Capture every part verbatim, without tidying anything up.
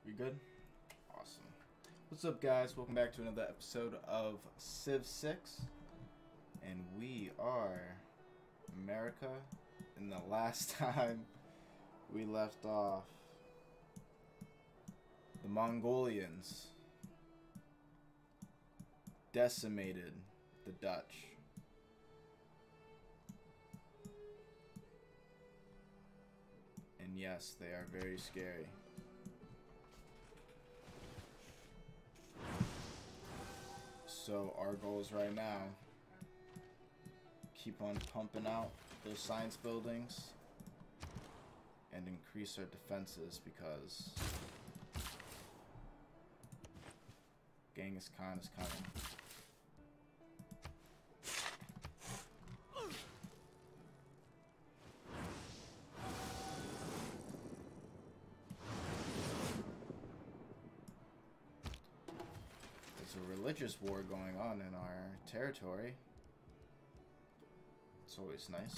We good? Awesome. What's up, guys? Welcome back to another episode of Civ six. And we are America. And the last time we left off, the Mongolians decimated the Dutch. And yes, they are very scary. So our goals right now, keep on pumping out those science buildings and increase our defenses because Genghis Khan is coming. There's a religious war going on in our territory. It's always nice.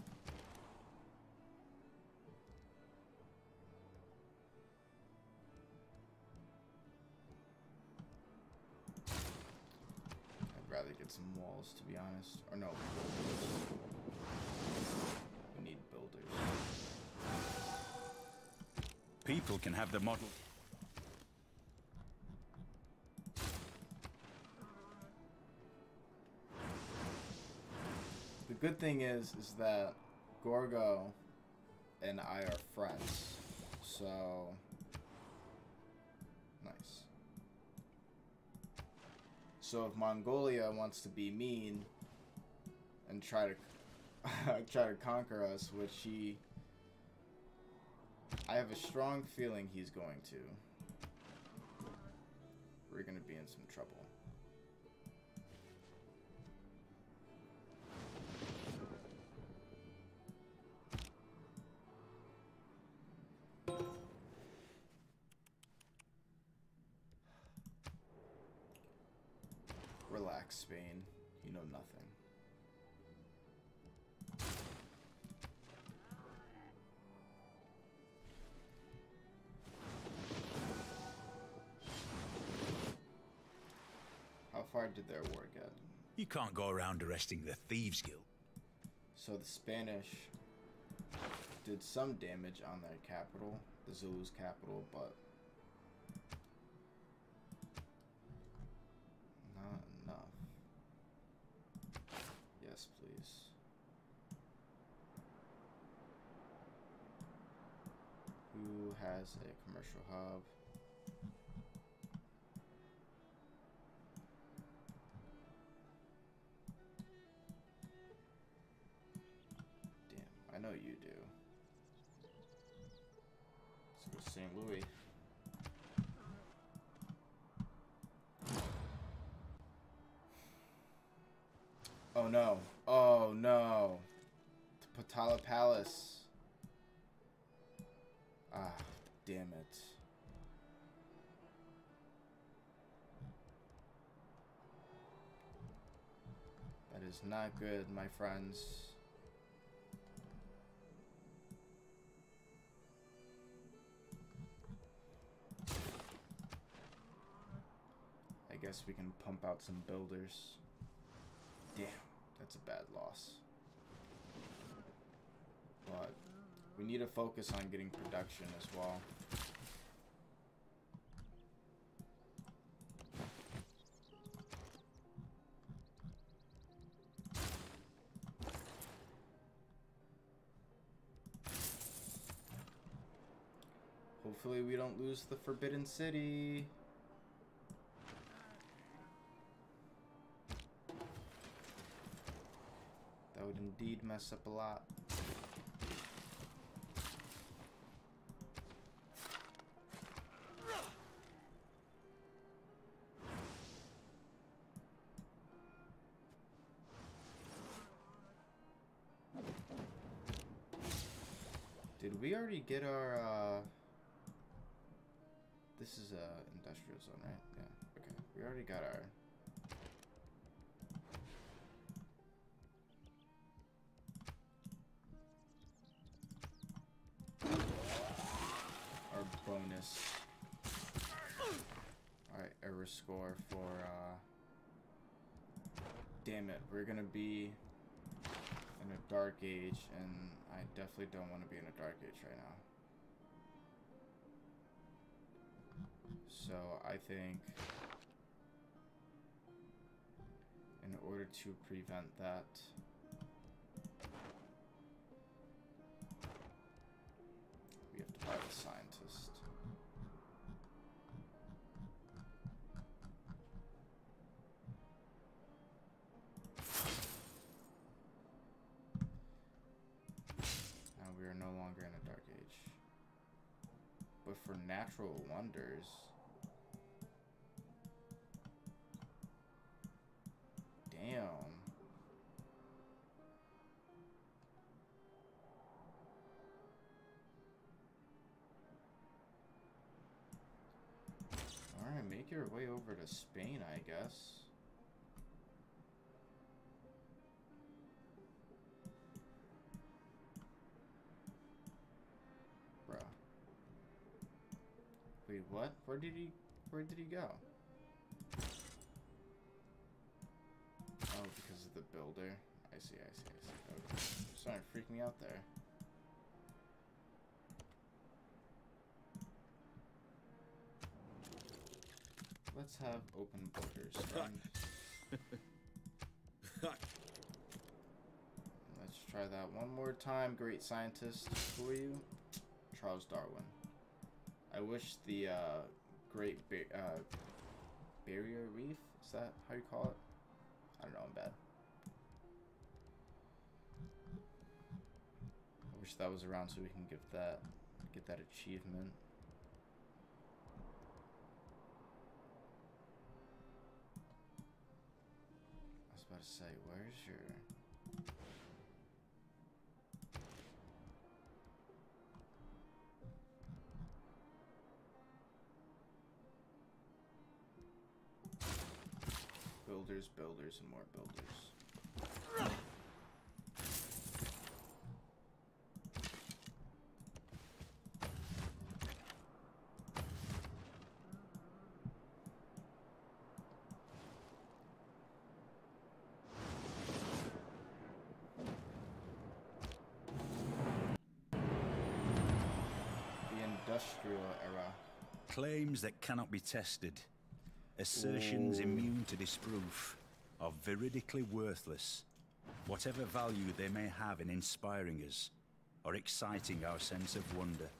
I'd rather get some walls, to be honest. Or no, builders. We need builders. People can have the model. The good thing is, is that Gorgo and I are friends, so nice. So if Mongolia wants to be mean and try to try to conquer us, which he, I have a strong feeling he's going to, we're gonna be in some trouble. Relax, Spain. You know nothing. How far did their war get? You can't go around arresting the Thieves Guild. So the Spanish did some damage on their capital, the Zulus' capital, but not enough. Yes, please. Who has a commercial hub? Damn, I know you do. Let's go to Saint Louis. Oh no. Oh no. The Potala Palace. Ah, damn it. That is not good, my friends. I guess we can pump out some builders. Damn, that's a bad loss. But we need to focus on getting production as well. Hopefully we don't lose the Forbidden City. That would indeed mess up a lot. Did we already get our, uh... This is a industrial zone, right? Yeah, okay. We already got our... our bonus. conqueror score for, uh... damn it, we're gonna be in a dark age, and I definitely don't want to be in a dark age right now. So I think in order to prevent that, we have to buy the scientist. Now we are no longer in a dark age. But for natural wonders, damn. Alright, make your way over to Spain, I guess. Bruh. Wait, what? Where did he where did he go? Oh, because of the builder. I see, I see, I see. Okay. Starting to freak me out there. Let's have open borders, friend. Let's try that one more time. Great scientist. Who are you? Charles Darwin. I wish the uh, Great ba uh, Barrier Reef, is that how you call it? I don't know, I'm bad. I wish that was around so we can give that, get that achievement. I was about to say, where's your... Builders, builders, and more builders. The Industrial Era. Claims that cannot be tested. Assertions Ooh. immune to disproof are veridically worthless. Whatever value they may have in inspiring us or exciting our sense of wonder.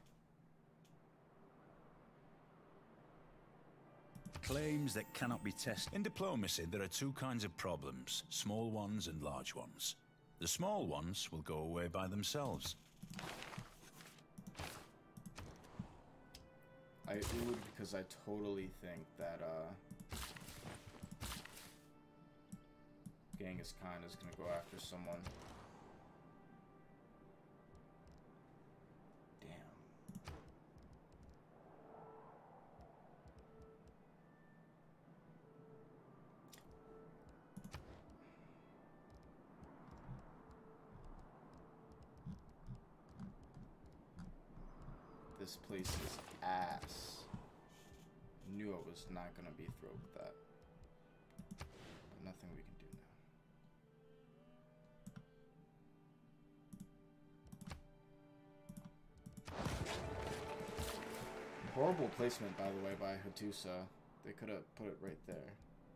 Claims that cannot be tested. In diplomacy, there are two kinds of problems, small ones and large ones. The small ones will go away by themselves. I oohed because I totally think that uh, Genghis Khan is gonna go after someone. Damn. This place is ass. Knew I was not gonna be thrilled with that. But nothing we can do now. Horrible placement, by the way, by Hattusa. They could have put it right there.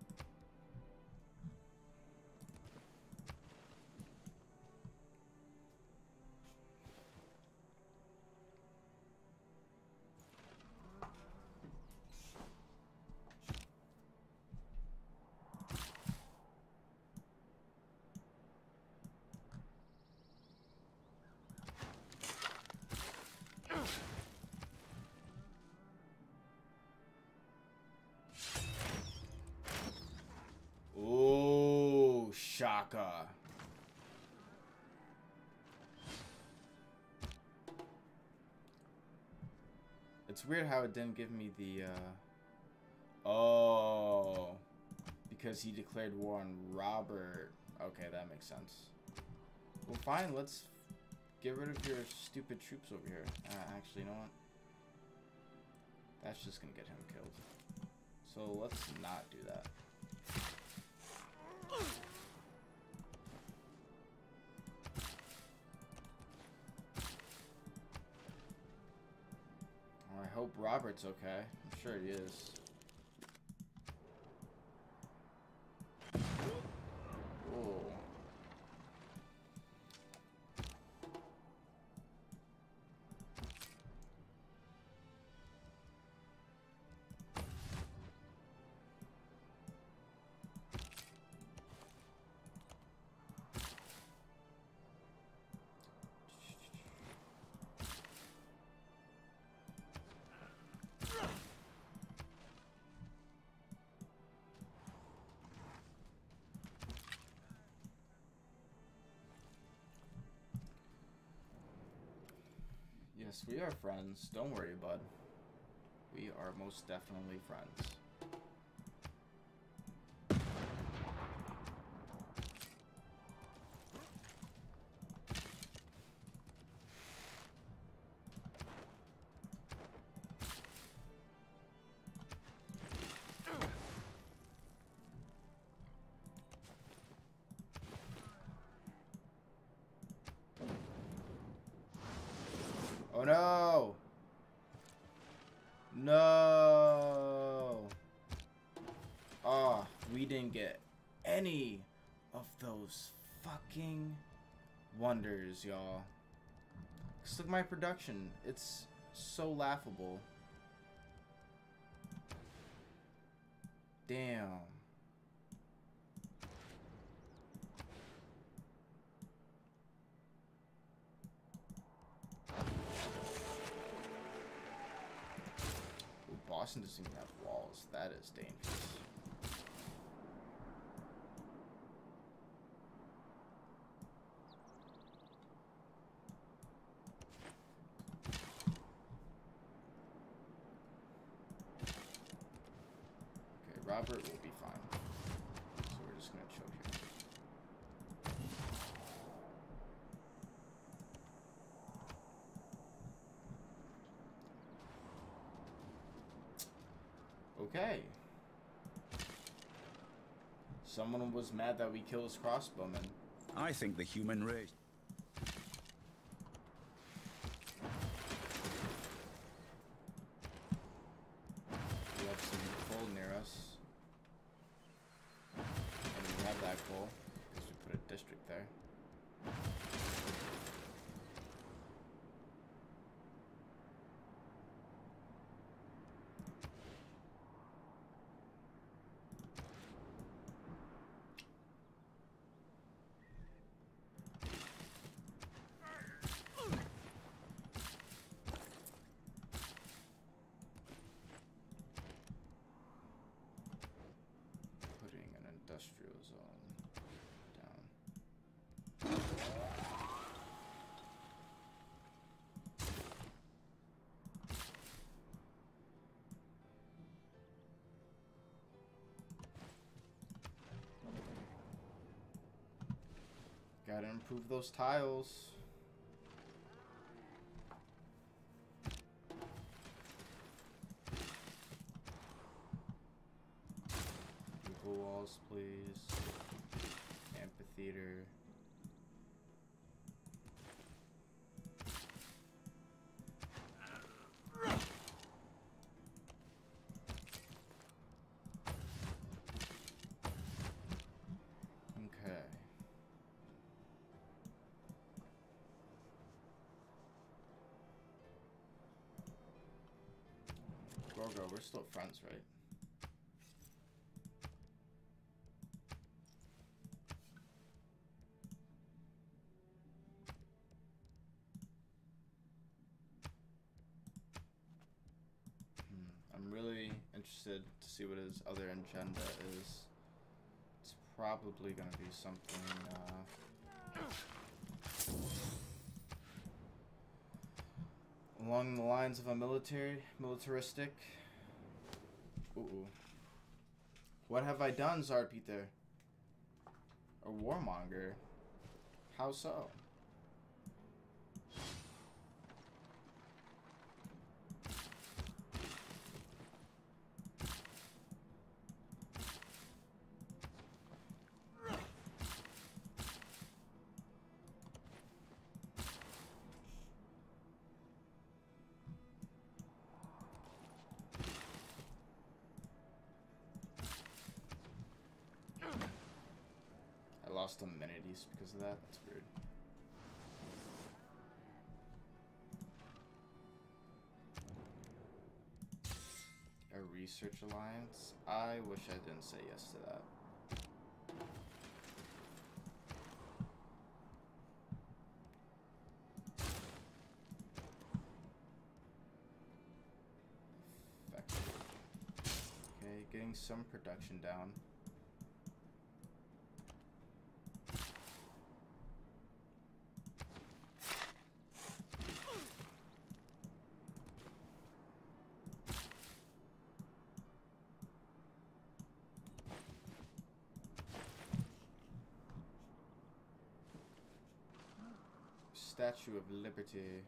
Shaka. It's weird how it didn't give me the, uh... Oh. Because he declared war on Robert. Okay, that makes sense. Well, fine, let's get rid of your stupid troops over here. Uh, actually, you know what? That's just gonna get him killed. So let's not do that. I hope Robert's okay. I'm sure he is. Whoa. Yes, we are friends. Don't worry, bud. We are most definitely friends. Oh no! No! Ah, oh, we didn't get any of those fucking wonders, y'all. Just look at my production. It's so laughable. Damn. Boston doesn't even have walls. That is dangerous. Okay, Robert will be fine. So we're just gonna chill here. Okay. Someone was mad that we killed his crossbowman. I think the human race... We have some coal near us. And we have that coal, because we put a district there. Industrial zone down. Gotta improve those tiles. Walls, please. Amphitheater. Okay. Gorgo, we're still friends, right? Interested to see what his other agenda is. It's probably gonna be something uh, along the lines of a military, militaristic. Ooh. What have I done, Tsar Peter? A warmonger? How so? lost amenities because of that. That's weird. A research alliance? I wish I didn't say yes to that. Okay, getting some production down. Statue of Liberty.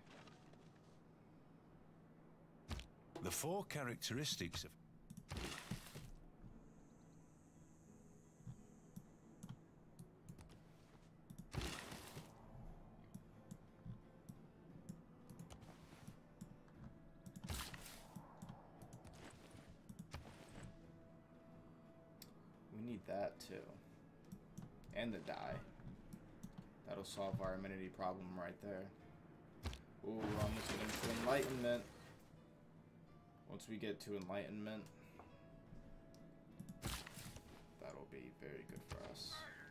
The four characteristics of we need that too. And the die. That'll solve our amenity problem right there. Ooh, we're almost getting to enlightenment. Once we get to enlightenment, that'll be very good for us.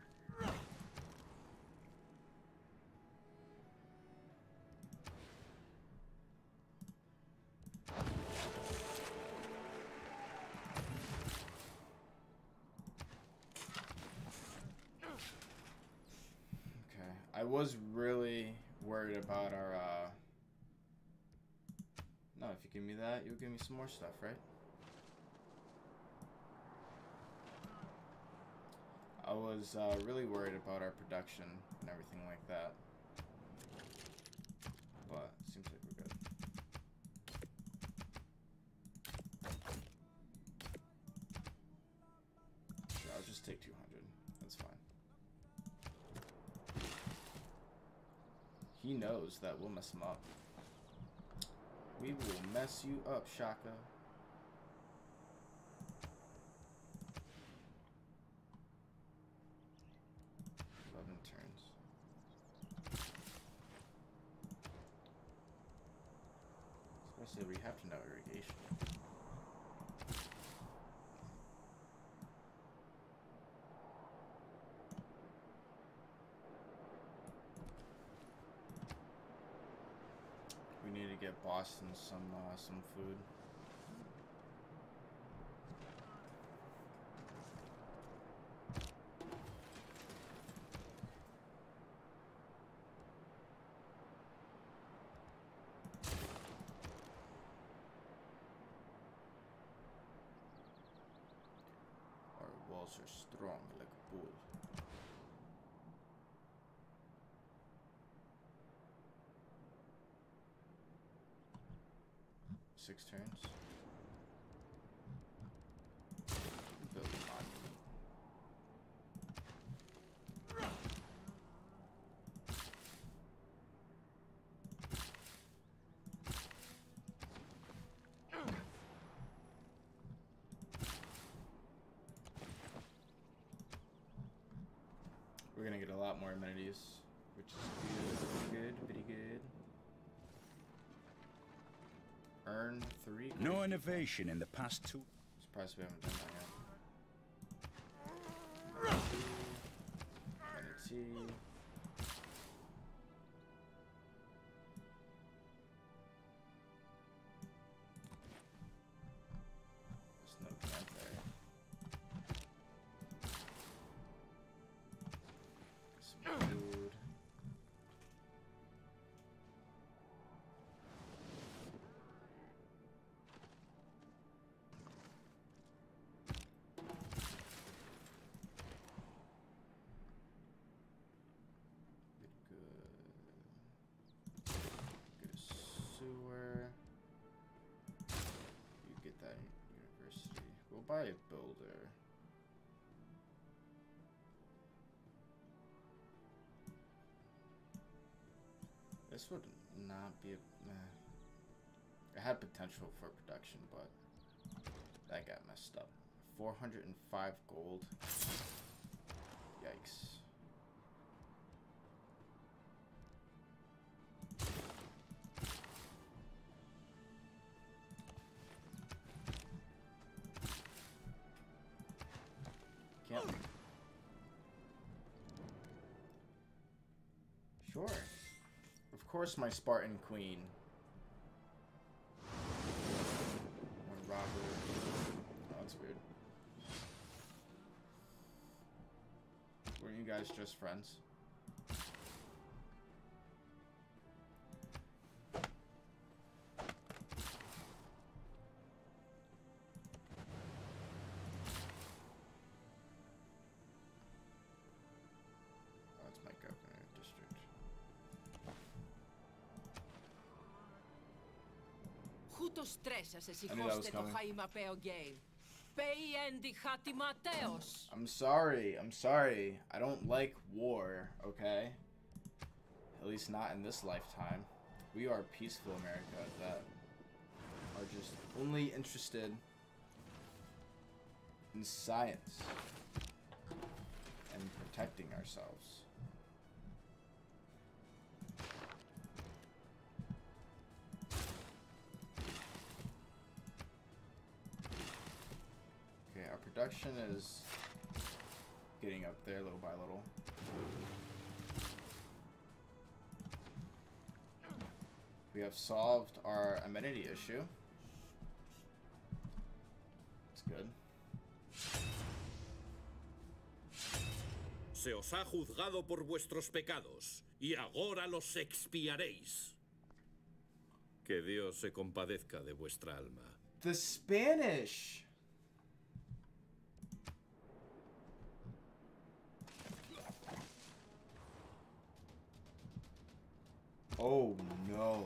I was really worried about our, uh... No, if you give me that, you'll give me some more stuff, right? I was uh, really worried about our production and everything like that. But, it seems like we're good. Sure, I'll just take two hundred. That's fine. He knows that we'll mess him up. We will mess you up, Shaka. eleven turns. Especially we have to know irrigation. We need to get Boston some uh, some food. Our walls are strong like a bull. Six turns. Build a monument. We're gonna get a lot more amenities, which is good, good, pretty good. Earn three. No innovation in the past two. Surprised we haven't done that yet. Amenity. There's no camp there. Some food. Buy a builder. This would not be a... Nah. It had potential for production, but that got messed up. four hundred five gold. Yikes. course, my Spartan queen. Or Robert. Oh, that's weird. Were you guys just friends? Ούτως στρέσας εσύ I knew that was χώστε το coming. χαΐμα πέο γκέι. Πέι έντι χάτι ματέος. I'm sorry. I'm sorry. I don't like war, okay? At least not in this lifetime. We are peaceful America that are just only interested in science and protecting ourselves. Okay, our production is getting up there little by little. We have solved our amenity issue. It's good. Se os ha juzgado por vuestros pecados, y ahora los expiaréis. Que Dios se compadezca de vuestra alma. The Spanish! Oh no.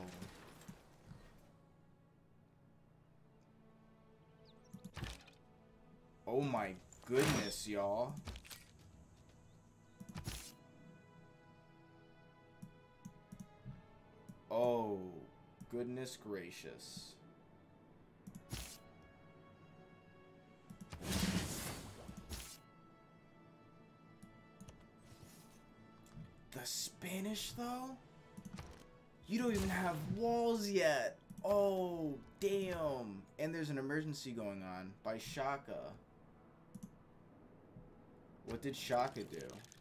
Oh my goodness, y'all. Oh, goodness gracious. The Spanish, though? You don't even have walls yet. Oh, damn. And there's an emergency going on by Shaka. What did Shaka do?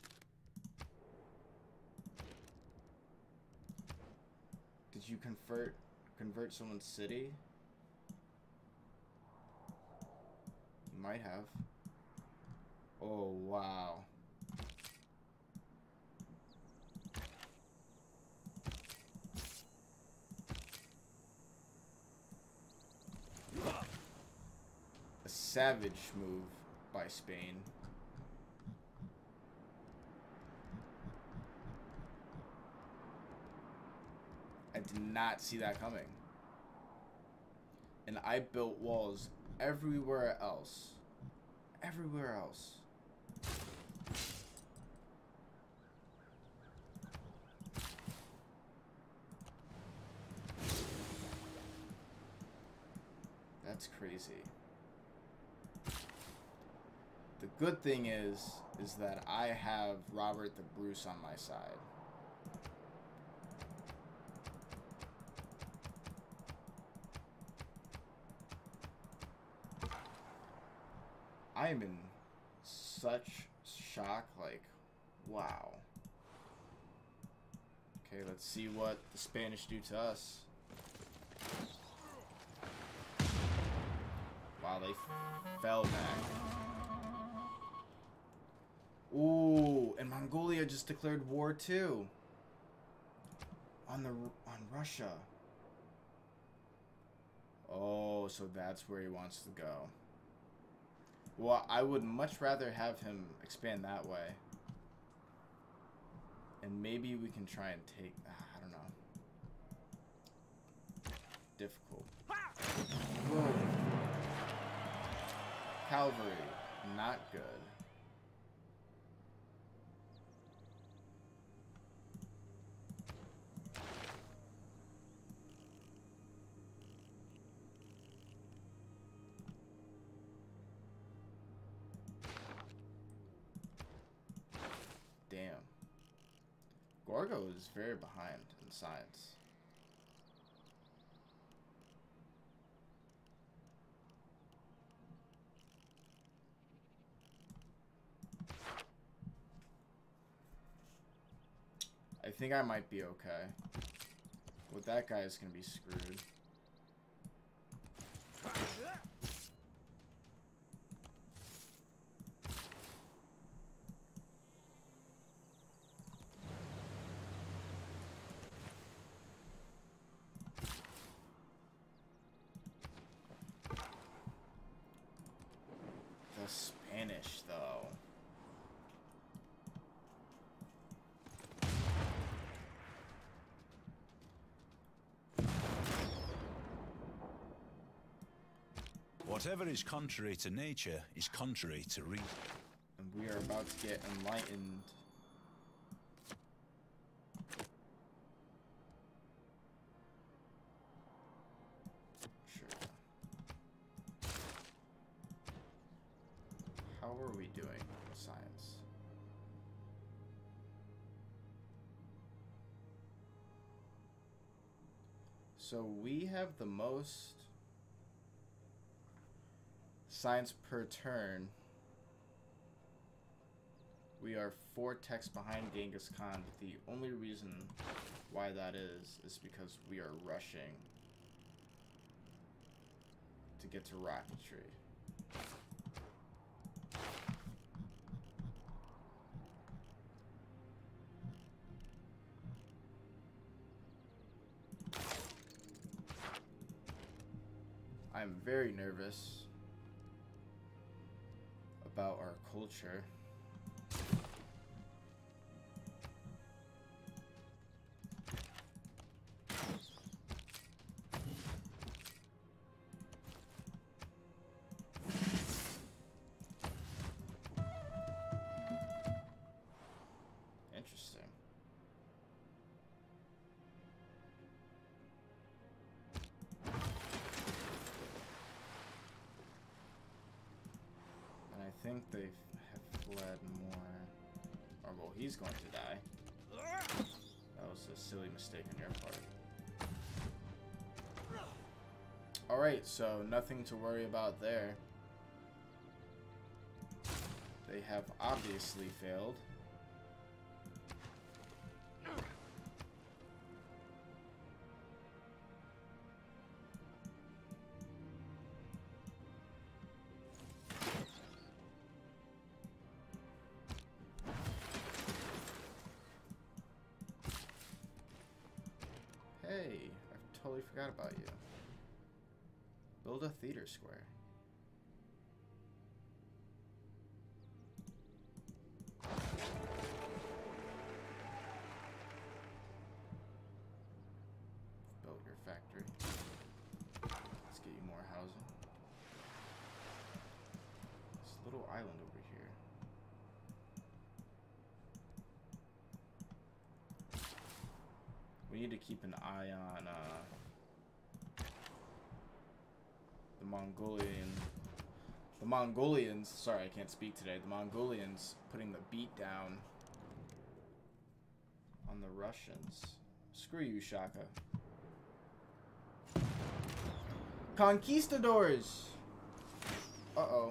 Did you convert convert someone's city? You might have. Oh, wow. A savage move by Spain. I did not see that coming. And I built walls everywhere else. Everywhere else. That's crazy. The good thing is, is that I have Robert the Bruce on my side. I am in such shock, like, wow. Okay, let's see what the Spanish do to us. Wow, they fell back. Ooh, and Mongolia just declared war too. On the on Russia. Oh, so that's where he wants to go. Well, I would much rather have him expand that way. And maybe we can try and take... Uh, I don't know. Difficult. Whoa. Cavalry. Not good. Damn. Gorgo is very behind in science. I think I might be okay. Well, that guy is gonna be screwed. The Spanish, though. Whatever is contrary to nature is contrary to reason. And we are about to get enlightened. Sure. How are we doing with science? So we have the most science per turn. We are four techs behind Genghis Khan, but the only reason why that is is because we are rushing to get to rocketry. I'm very nervous about our culture. Interesting. And I think they have fled more. Or, well, he's going to die. That was a silly mistake on your part. Alright, so nothing to worry about there. They have obviously failed. Hey, I totally forgot about you. Build a theater square. Build your factory. Let's get you more housing. This little island over here. We need to keep an eye on uh, the Mongolian, the Mongolians, sorry I can't speak today, the Mongolians putting the beat down on the Russians. Screw you, Shaka. Conquistadors! Uh-oh.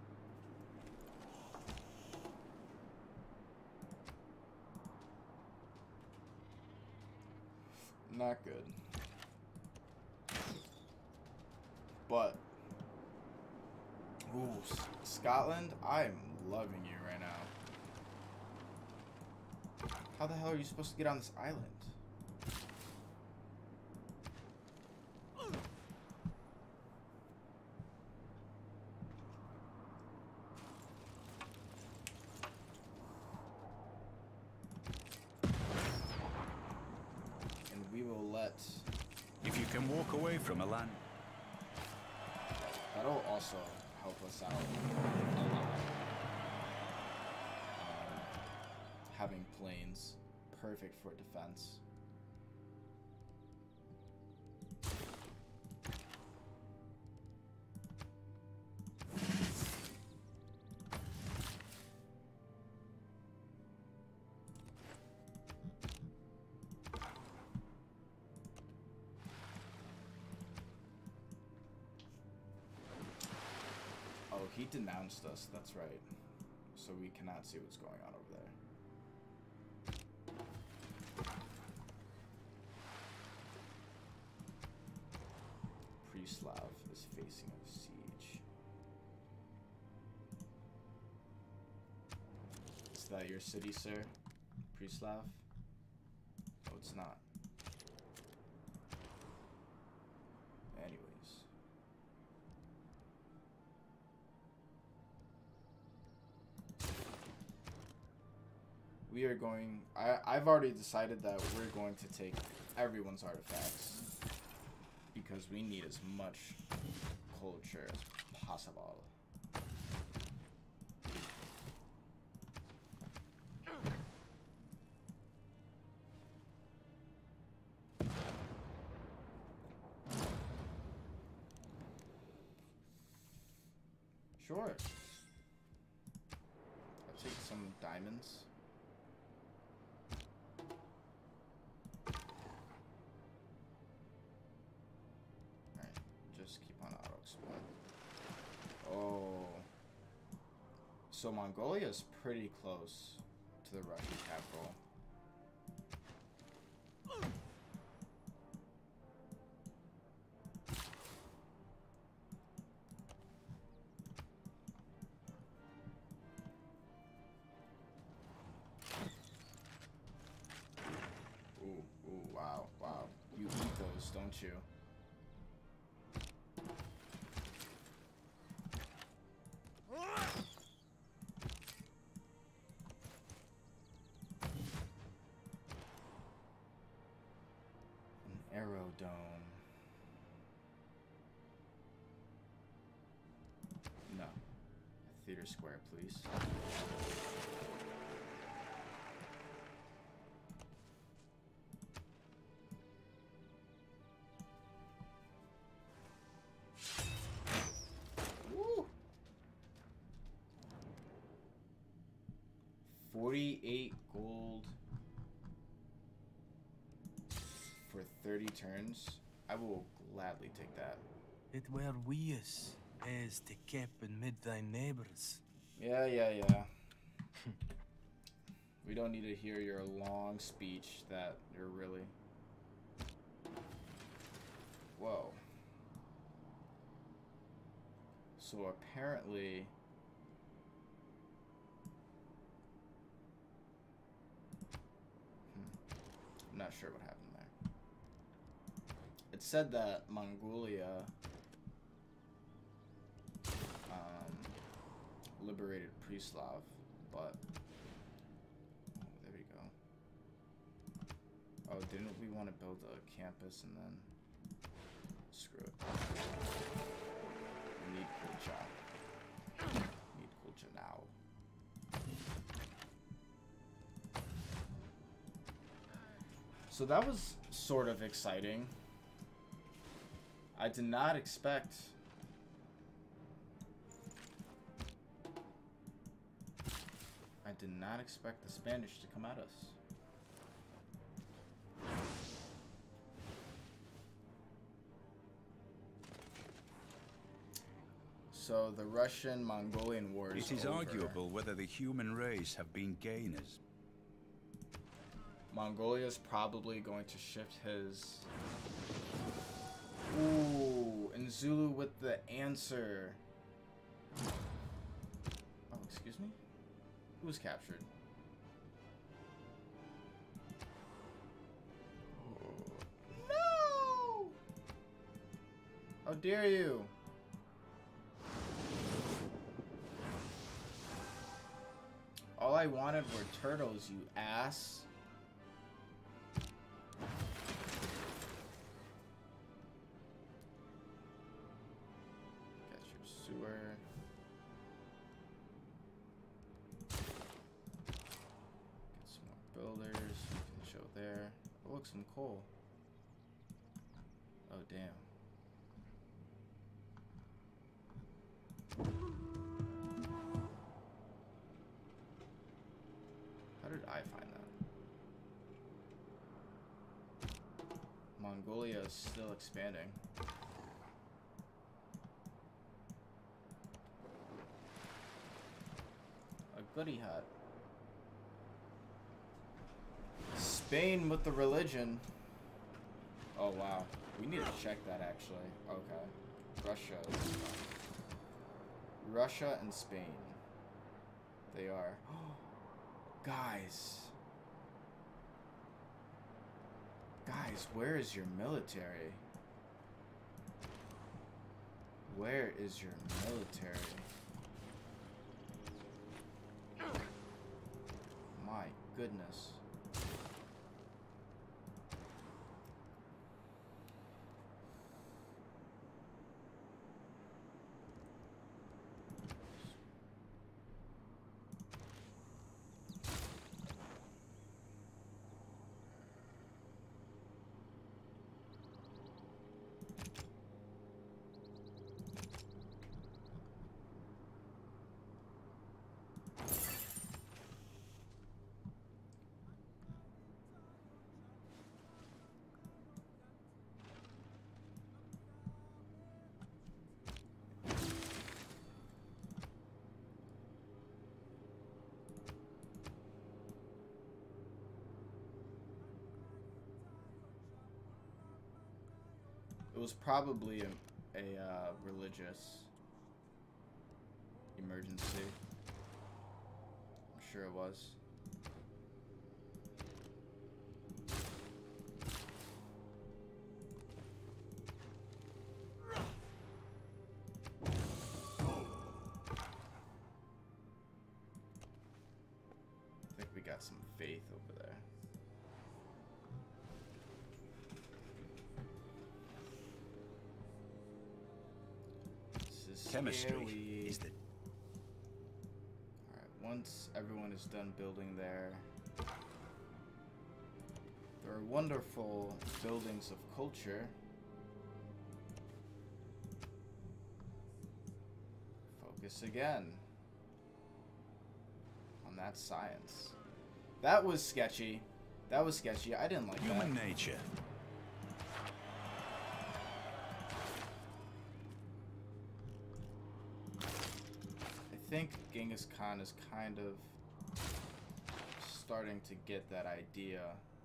Not good. But, ooh, S Scotland, I am loving you right now. How the hell are you supposed to get on this island? And we will let... If you can walk away from a land... That'll also help us out a lot. Um, having planes, perfect for defense. Oh, he denounced us, that's right. So we cannot see what's going on over there. Preslav is facing a siege. Is that your city, sir? Preslav? Oh, it's not. Anyways. We are going... I, I've already decided that we're going to take everyone's artifacts. Because we need as much culture as possible. Sure. I'll take some diamonds. Alright, just keep on auto exploring. Oh. So Mongolia is pretty close to the Russian capital. Don't you? An aerodome. No. A theater square, please. forty-eight gold for thirty turns. I will gladly take that. It were weus as to keep and mid thy neighbors. Yeah, yeah, yeah. We don't need to hear your long speech that you're really... Whoa. So apparently... Not sure what happened there. It said that Mongolia um, liberated Preslav, but oh, there we go. Oh, didn't we want to build a campus and then screw it? We need culture. We need culture now. So that was sort of exciting. I did not expect... I did not expect the Spanish to come at us. So the Russian-Mongolian war is It is over. arguable whether the human race have been gainers. Mongolia's probably going to shift his... Ooh, and Zulu with the answer. Oh, excuse me? Who was captured? Oh. No! How dare you? All I wanted were turtles, you ass. Sewer. Get some more builders. We can show there. Oh, look, some coal. Oh, damn. How did I find that? Mongolia is still expanding. Goody hut. Spain with the religion. Oh wow. We need to check that actually. Okay. Russia. is- Russia and Spain. They are. Guys. Guys, where is your military? Where is your military? My goodness. It was probably a, a uh, religious emergency. I'm sure it was. I think we got some faith over there. Chemistry Scary. is the Alright, once everyone is done building there, there are wonderful buildings of culture. Focus again on that science. That was sketchy. That was sketchy. I didn't like human that. nature. I think Genghis Khan is kind of starting to get that idea.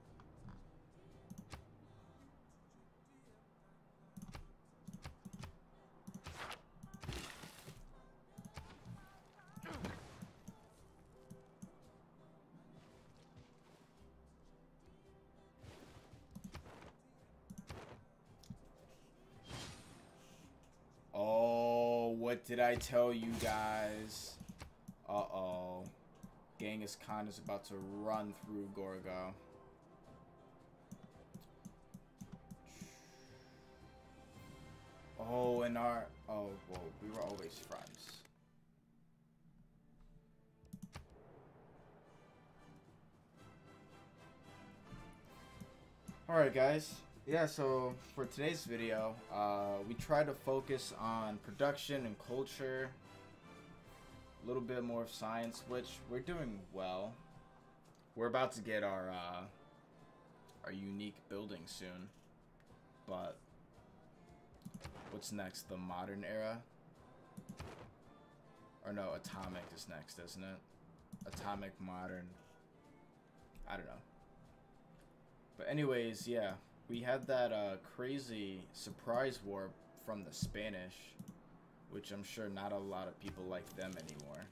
What did I tell you guys? Uh-oh. Genghis Khan is about to run through Gorgo. Oh, and our... Oh, whoa. We were always friends. Alright, guys. Yeah, so for today's video, uh, we try to focus on production and culture, a little bit more of science, which we're doing well. We're about to get our uh, our unique building soon, but what's next? The modern era? Or no, atomic is next, isn't it? Atomic, modern. I don't know. But anyways, yeah. We had that uh, crazy surprise war from the Spanish, which I'm sure not a lot of people like them anymore.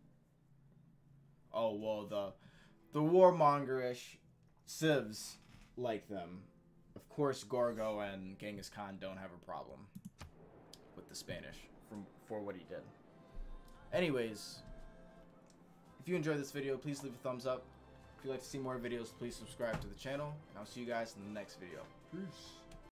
Oh, well, the the warmongerish civs like them. Of course, Gorgo and Genghis Khan don't have a problem with the Spanish from for what he did. Anyways, if you enjoyed this video, please leave a thumbs up. If you'd like to see more videos, please subscribe to the channel, and I'll see you guys in the next video. Peace.